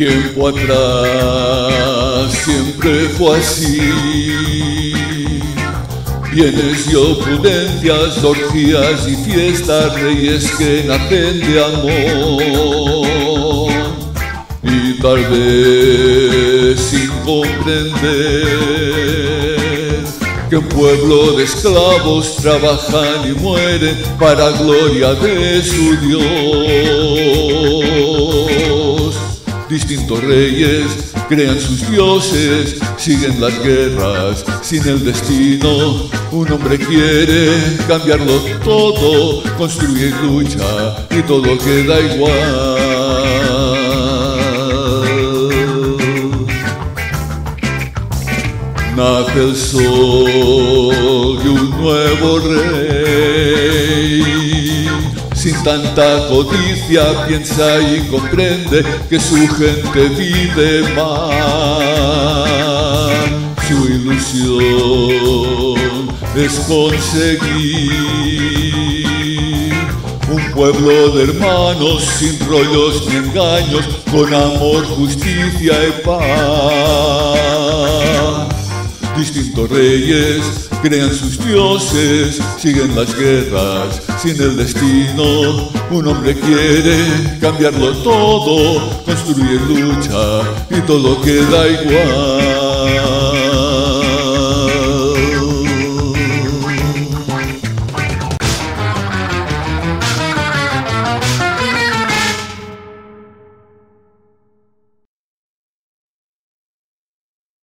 Tiempo atrás siempre fue así, bienes y opulencias, orgías y fiestas, reyes que nacen de amor. Y tal vez sin comprender que un pueblo de esclavos trabajan y mueren para gloria de su Dios. Distintos reyes crean sus dioses, siguen las guerras sin el destino. Un hombre quiere cambiarlo todo, construye y lucha y todo queda igual. Nace el sol de un nuevo rey, sin tanta codicia piensa y comprende que su gente vive mal. Su ilusión es conseguir un pueblo de hermanos sin rollos ni engaños, con amor, justicia y paz. Distintos reyes crean sus dioses, siguen las guerras sin el destino. Un hombre quiere cambiarlo todo, construye, lucha y todo queda igual.